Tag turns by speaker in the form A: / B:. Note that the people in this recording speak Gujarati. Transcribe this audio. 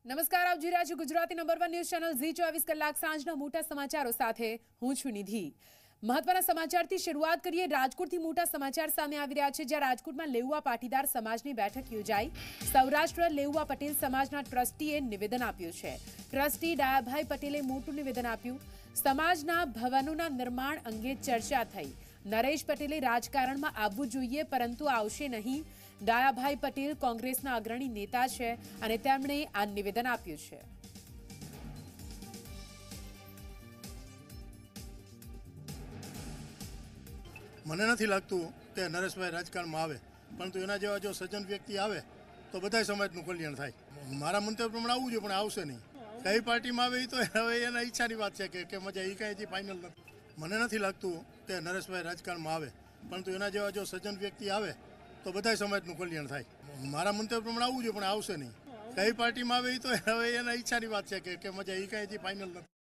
A: નમસ્કાર, આપ જોઈ રહ્યા છો Gujarati number 1 news channel Zee 24 કલાક સાંજના મોટા સમાચારો સાથે હું છું નિધિ। મહત્વના સમાચારથી શરૂઆત કરીએ। રાજકોટથી મોટા સમાચાર સામે આવી રહ્યા છે, જ્યાં રાજકોટમાં લેઉવા પાટીદાર સમાજની બેઠક યોજાઈ। સૌરાષ્ટ્ર લેઉવા પટેલ સમાજના ટ્રસ્ટીએ નિવેદન આપ્યું છે। ટ્રસ્ટી ડાયાભાઈ પટેલે મોટું નિવેદન આપ્યું। સમાજના ભવનોના નિર્માણ અંગે ચર્ચા થઈ। નરેશ પટેલે રાજકારણમાં આવવું જોઈએ, પરંતુ આવશે નહીં। ડાયાભાઈ પટેલ કોંગ્રેસના અગ્રણી નેતા છે અને તેમણે આ નિવેદન આપ્યું છે।
B: મને નથી લાગતું કે નરેશભાઈ રાજકારણમાં આવે, પરંતુ એના જેવા જો સજ્જન વ્યક્તિ આવે તો બધા સમાજનું કલ્યાણ થાય। મારા મંતવ્ય પ્રમાણે આવવું જોઈએ, પણ આવશે નહીં। કઈ પાર્ટીમાં આવે એ તો હવે એના ઈચ્છાની વાત છે કે મજા એ કાંઈ ફાઇનલ નથી। મને નથી લાગતું કે નરેશભાઈ રાજકારણમાં આવે, પરંતુ એના જેવા જો સજ્જન વ્યક્તિ આવે તો બધા સમાજનું કલ્યાણ થાય। મારા મંતવ્ય પ્રમાણે આવવું જોઈએ, પણ આવશે નહીં। કઈ પાર્ટીમાં આવે એ તો હવે એના ઈચ્છાની વાત છે કે મજા એ કાંઈ ફાઇનલ નથી।